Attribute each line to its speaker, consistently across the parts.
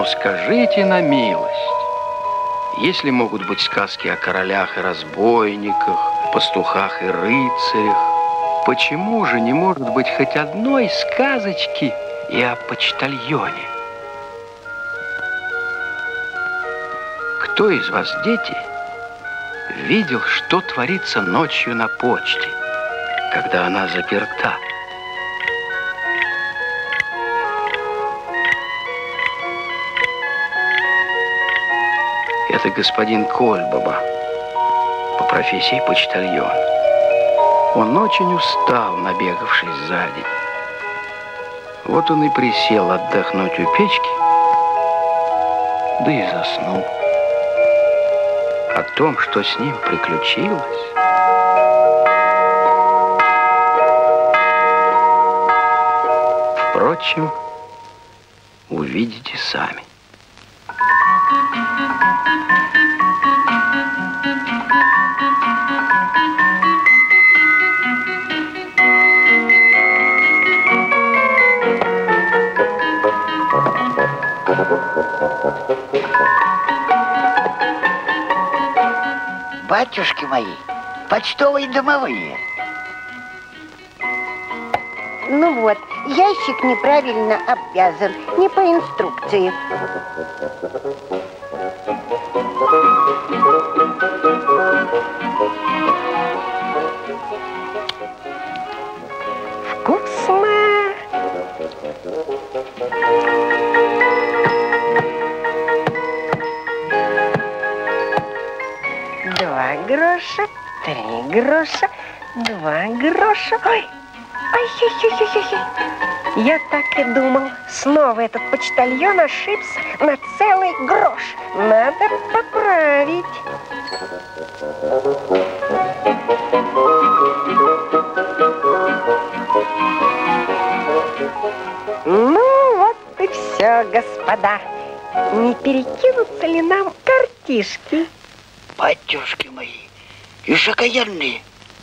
Speaker 1: скажите на милость, если могут быть сказки о королях и разбойниках, пастухах и рыцарях, почему же не может быть хоть одной сказочки и о почтальоне? Кто из вас, дети, видел, что творится ночью на почте, когда она заперта? Это господин Кольбаба, по профессии почтальон. Он очень устал, набегавшись за день. Вот он и присел отдохнуть у печки, да и заснул. О том, что с ним приключилось, впрочем, увидите сами.
Speaker 2: Батюшки мои, почтовые домовые.
Speaker 3: Ну вот, ящик неправильно обвязан, не по инструкции. Вкусно! 2 гроша, 3 гроша, 2 гроша. Ой, ой-ой-ой-ой-ой. Я так и думал. Снова этот почтальон ошибся на целый грош. Надо поправить. Ну вот и все, господа. Не перекинутся ли нам картишки?
Speaker 2: Батюшки мои, и шокоядные.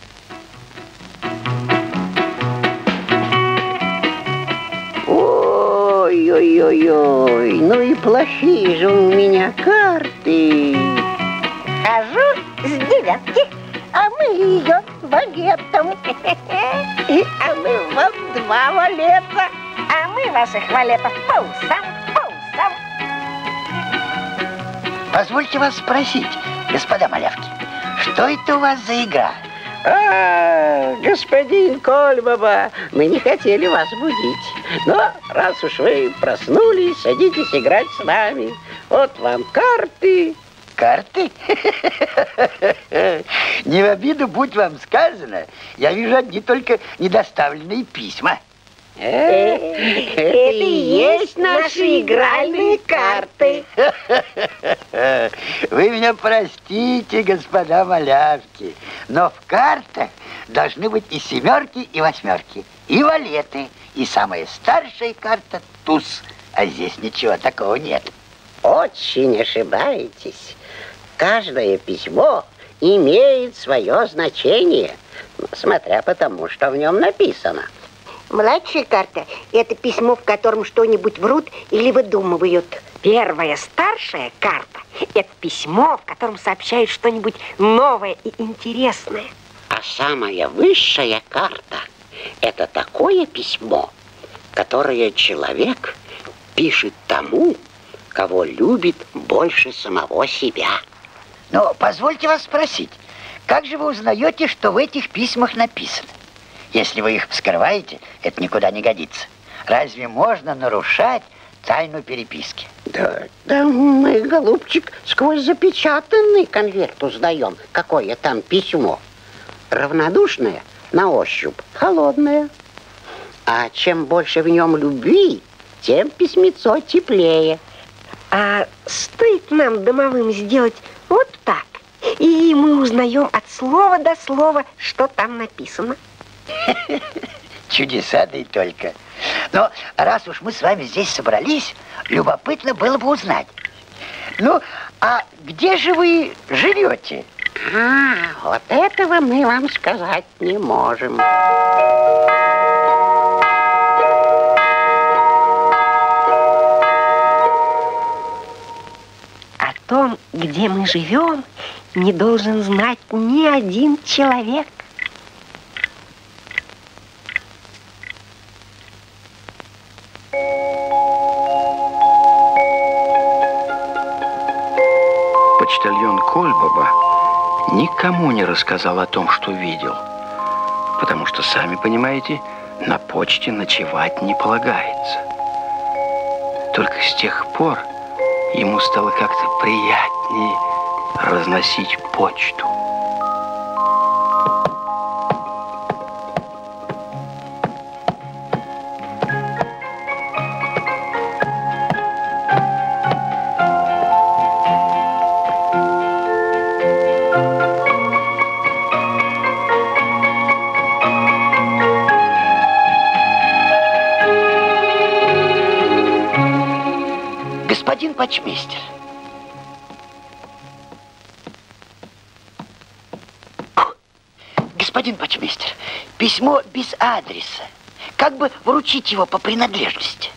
Speaker 2: Ой-ой-ой-ой, ну и плохие же у меня карты.
Speaker 3: Хожу с 9, а мы ее валетом. А мы вам 2 валета, а мы ваших валетов по усам, по усам.
Speaker 2: Позвольте вас спросить, господа малявки, что это у вас за игра?
Speaker 4: Господин Кольбаба, мы не хотели вас будить. Но раз уж вы проснулись, садитесь играть с нами. Вот вам карты.
Speaker 2: Карты? Не в обиду, будь вам сказано, я вижу одни только недоставленные письма.
Speaker 3: Это и есть наши игральные карты.
Speaker 2: Вы меня простите, господа малявки, но в картах должны быть и 7 и 8, и валеты, и самая старшая карта туз. А здесь ничего такого нет.
Speaker 4: Очень ошибаетесь. Каждое письмо имеет свое значение, смотря по тому, что в нем написано.
Speaker 3: Младшая карта – это письмо, в котором что-нибудь врут или выдумывают. Первая, старшая карта – это письмо, в котором сообщают что-нибудь новое и интересное.
Speaker 4: А самая высшая карта – это такое письмо, которое человек пишет тому, кого любит больше самого себя.
Speaker 2: Но позвольте вас спросить, как же вы узнаете, что в этих письмах написано? Если вы их вскрываете, это никуда не годится. Разве можно нарушать тайну переписки?
Speaker 4: Да мы, голубчик, сквозь запечатанный конверт узнаем, какое там письмо. Равнодушное на ощупь, холодное. А чем больше в нем любви, тем письмецо теплее.
Speaker 3: А стоит нам, домовым, сделать вот так, и мы узнаем от слова до слова, что там написано.
Speaker 2: Чудеса, да и только. Но раз уж мы с вами здесь собрались, любопытно было бы узнать. Ну, а где же вы живете?
Speaker 4: Вот этого мы вам сказать не можем.
Speaker 3: том, где мы живем, не должен знать ни один человек.
Speaker 1: Почтальон Кольбаба никому не рассказал о том, что видел, потому что, сами понимаете, на почте ночевать не полагается. Только с тех пор ему стало как-то приятнее разносить почту.
Speaker 2: Господин почмейстер. Господин почмейстер, письмо без адреса. Как бы вручить его по принадлежности?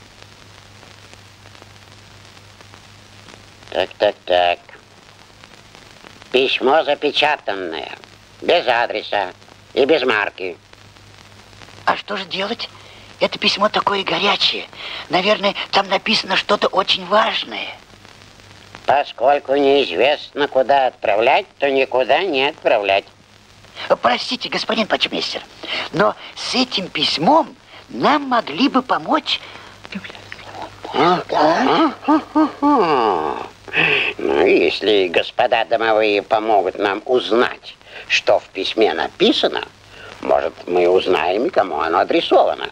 Speaker 4: Так. Письмо запечатанное, без адреса и без марки.
Speaker 2: А что же делать? Это письмо такое горячее. Наверное, там написано что-то очень важное.
Speaker 4: Поскольку неизвестно, куда отправлять, то никуда не отправлять.
Speaker 2: Простите, господин почмейстер, но с этим письмом нам могли бы помочь...
Speaker 4: Ну, если господа домовые помогут нам узнать, что в письме написано, может, мы узнаем, и кому оно адресовано.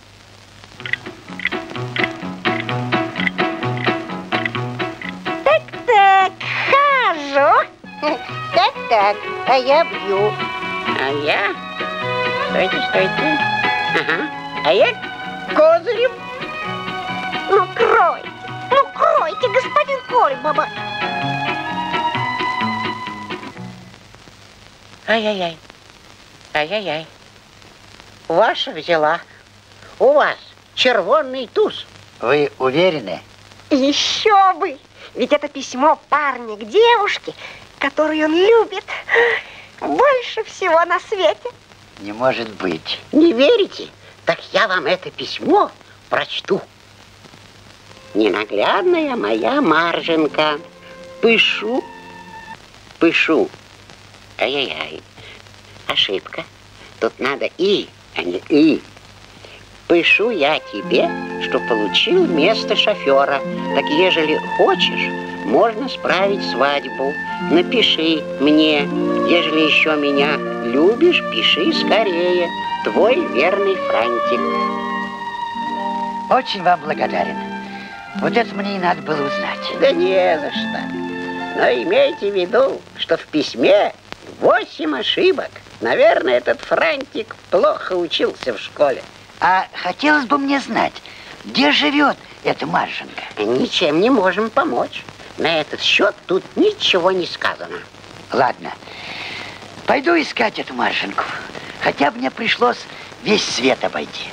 Speaker 3: Так, хожу. Так, а я бью.
Speaker 4: А я? Стойте. Ага. А я козырем.
Speaker 3: Ну, кройте, господин Кольбаба.
Speaker 4: Ай-яй-яй. Ваша взяла. У вас червонный туз.
Speaker 2: Вы уверены?
Speaker 3: Еще бы! Ведь это письмо парня к девушке, которую он любит больше всего на свете.
Speaker 2: Не может быть.
Speaker 4: Не верите? Так я вам это письмо прочту. Ненаглядная моя Марженька. Пишу. Ай-яй-яй. Ошибка. Тут надо и, а не и. Пишу я тебе, что получил место шофера. Так ежели хочешь, можно справить свадьбу. Напиши мне. Ежели еще меня любишь, пиши скорее. Твой верный Франтик.
Speaker 2: Очень вам благодарен. Вот это мне и надо было узнать.
Speaker 4: Да не за что. Но имейте в виду, что в письме 8 ошибок. Наверное, этот Франтик плохо учился в школе.
Speaker 2: А хотелось бы мне знать, где живет эта Марженька?
Speaker 4: Ничем не можем помочь. На этот счет тут ничего не сказано.
Speaker 2: Ладно, пойду искать эту Марженьку. Хотя бы мне пришлось весь свет обойти.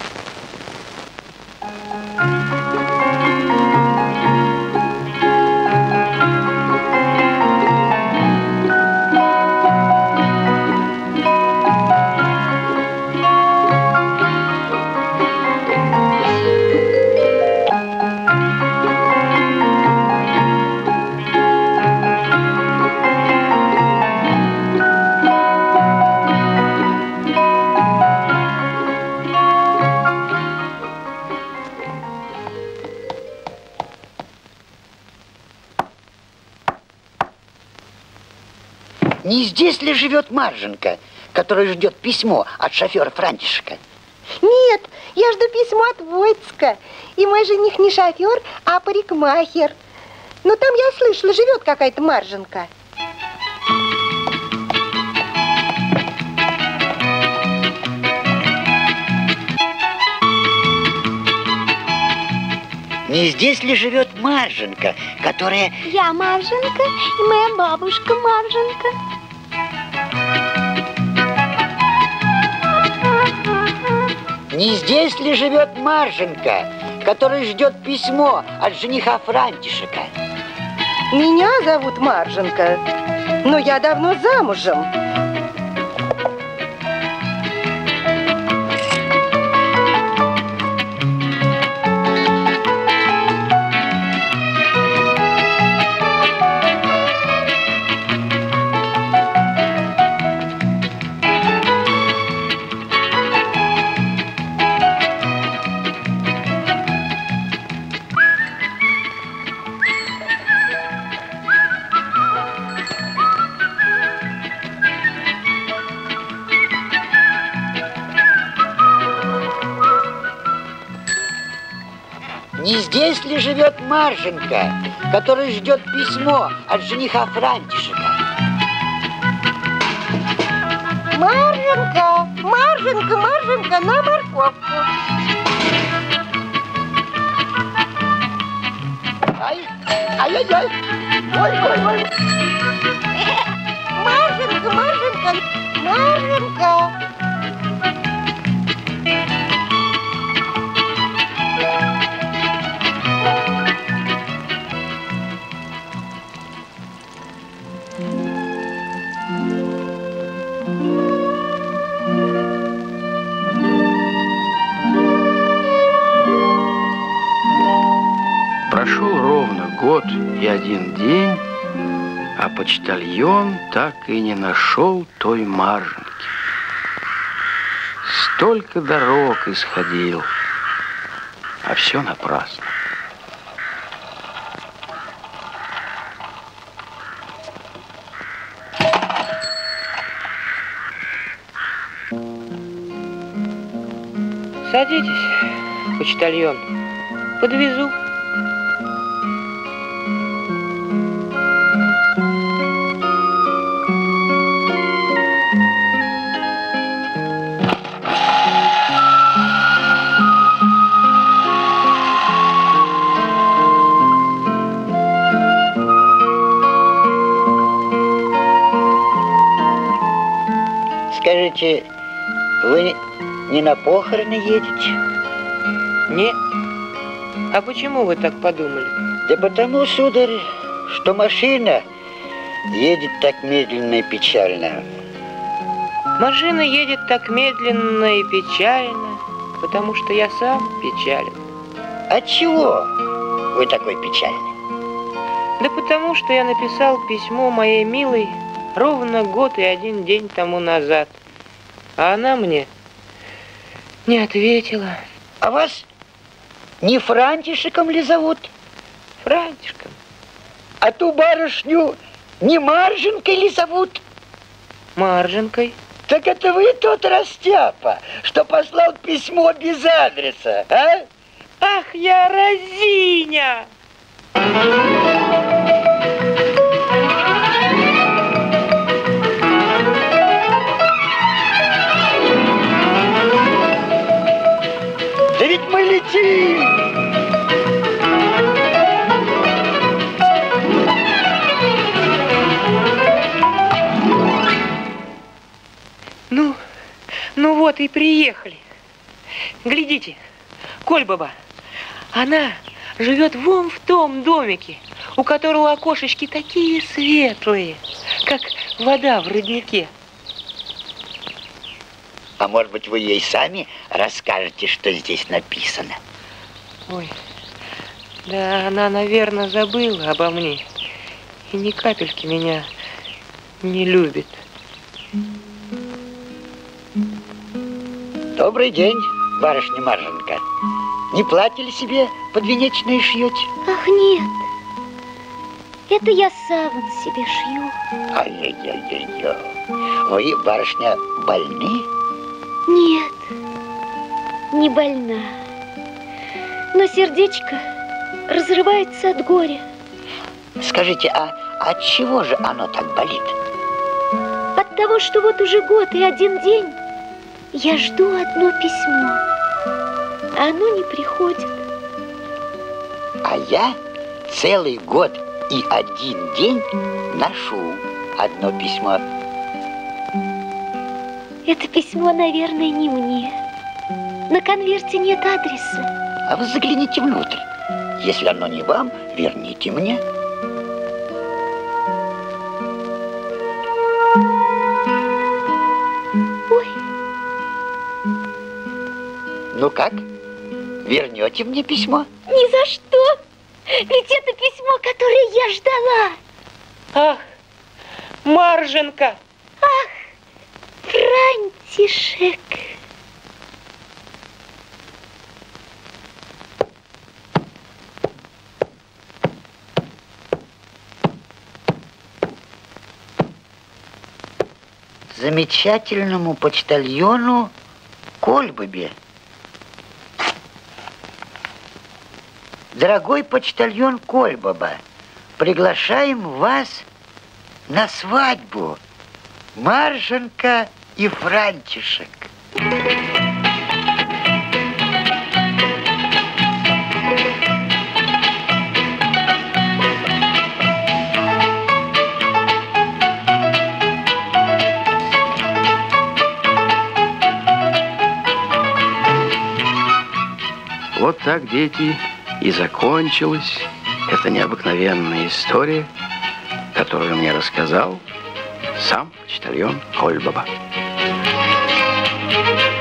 Speaker 2: Не здесь ли живет Марженька, которая ждет письмо от шофера Франтишка?
Speaker 3: Нет, я жду письмо от Войцка. И мой жених не шофер, а парикмахер. Но там, я слышала, живет какая-то Марженька.
Speaker 2: Не здесь ли живет Марженька, которая...
Speaker 3: Я Марженька, и моя бабушка Марженька.
Speaker 2: Не здесь ли живет Марженька, которая ждет письмо от жениха Франтишека?
Speaker 5: Меня зовут Марженка, но я давно замужем.
Speaker 2: Не здесь ли живет Марженка, которая ждет письмо от жениха Франтишека?
Speaker 3: Марженка, Марженка, Марженка, на морковку.
Speaker 2: Ай-яй-яй! Ой-ой-ой!
Speaker 3: Марженка, Марженка, Марженка.
Speaker 1: Прошел ровно год и 1 день, а почтальон так и не нашел той Марженки. Столько дорог исходил, а все напрасно.
Speaker 6: Садитесь, почтальон, подвезу.
Speaker 2: Скажите, вы не на похороны едете?
Speaker 6: Нет. А почему вы так подумали?
Speaker 2: Да потому, сударь, что машина едет так медленно и печально.
Speaker 6: Машина едет так медленно и печально, потому что я сам печален.
Speaker 2: Отчего вы такой печальный?
Speaker 6: Да потому что я написал письмо моей милой ровно год и 1 день тому назад. А она мне не ответила.
Speaker 2: А вас не Франтишеком ли зовут?
Speaker 6: Франтишком.
Speaker 2: А ту барышню не Марженкой ли зовут?
Speaker 6: Марженкой.
Speaker 2: Так это вы тот растяпа, что послал письмо без адреса, а?
Speaker 6: Ах, я разиня!
Speaker 2: Да ведь мы летим!
Speaker 6: Ну вот и приехали. Глядите, Кольбаба, она живет вон в том домике, у которого окошечки такие светлые, как вода в роднике.
Speaker 2: А может быть, вы ей сами расскажете, что здесь написано?
Speaker 6: Ой, да она, наверное, забыла обо мне и ни капельки меня не любит.
Speaker 2: Добрый день, барышня Марженка. Не платье ли себе подвенечное шьете?
Speaker 7: Ах, нет. Это я саван себе шью.
Speaker 2: Ай-яй-яй-яй. Вы, барышня, больны?
Speaker 7: Нет, не больна. Но сердечко разрывается от горя.
Speaker 2: Скажите, а от чего же оно так болит?
Speaker 7: От того, что вот уже год и 1 день я жду одно письмо, а оно не приходит.
Speaker 2: А я целый год и 1 день ношу одно письмо.
Speaker 7: Это письмо, наверное, не мне. На конверте нет адреса.
Speaker 2: А вы загляните внутрь. Если оно не вам, верните мне. вернете мне письмо?
Speaker 7: Ни за что. Ведь это письмо, которое я ждала.
Speaker 6: Ах, Марженка!
Speaker 7: Ах, Франтишек!
Speaker 2: Замечательному почтальону Кольбабе. Дорогой почтальон Кольбаба, приглашаем вас на свадьбу. Марженка и Франтишек.
Speaker 1: Вот так, дети, и закончилась эта необыкновенная история, которую мне рассказал сам почтальон Кольбаба.